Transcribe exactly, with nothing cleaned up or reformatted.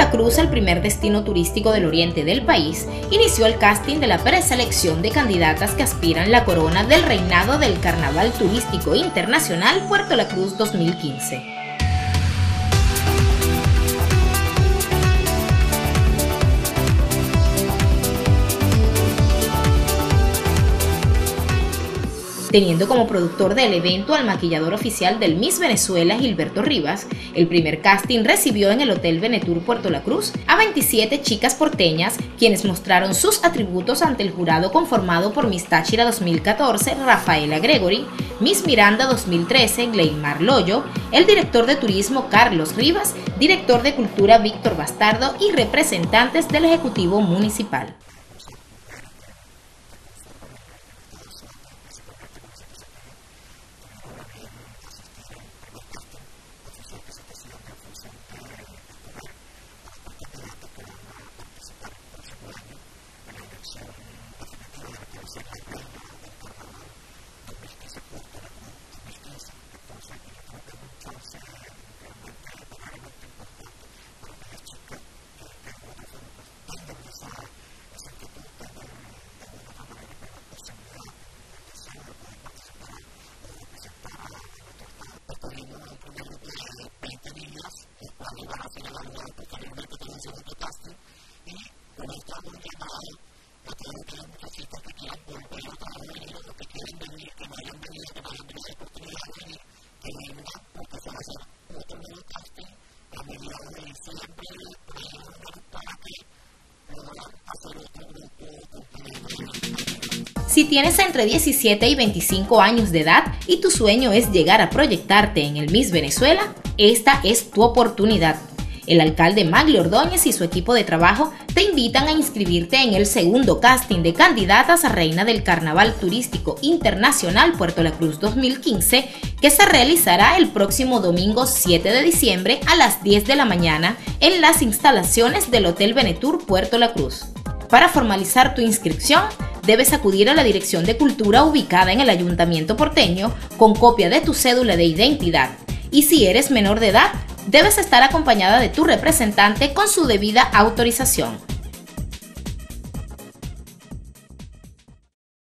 La Cruz, el primer destino turístico del oriente del país, inició el casting de la preselección de candidatas que aspiran la corona del reinado del Carnaval Turístico Internacional Puerto La Cruz dos mil quince. Teniendo como productor del evento al maquillador oficial del Miss Venezuela, Gilberto Rivas, el primer casting recibió en el Hotel Venetur Puerto La Cruz a veintisiete chicas porteñas, quienes mostraron sus atributos ante el jurado conformado por Miss Táchira dos mil catorce, Rafaela Gregory, Miss Miranda dos mil trece, Gleymar Loyo, el director de turismo Carlos Rivas, director de cultura Víctor Bastardo y representantes del Ejecutivo Municipal. Si tienes entre diecisiete y veinticinco años de edad y tu sueño es llegar a proyectarte en el Miss Venezuela, esta es tu oportunidad. El alcalde Magli Ordóñez y su equipo de trabajo te invitan a inscribirte en el segundo casting de candidatas a Reina del Carnaval Turístico Internacional Puerto La Cruz dos mil quince, que se realizará el próximo domingo siete de diciembre a las diez de la mañana en las instalaciones del Hotel Venetur Puerto La Cruz. Para formalizar tu inscripción, debes acudir a la Dirección de Cultura ubicada en el Ayuntamiento porteño con copia de tu cédula de identidad. Y si eres menor de edad, debes estar acompañada de tu representante con su debida autorización.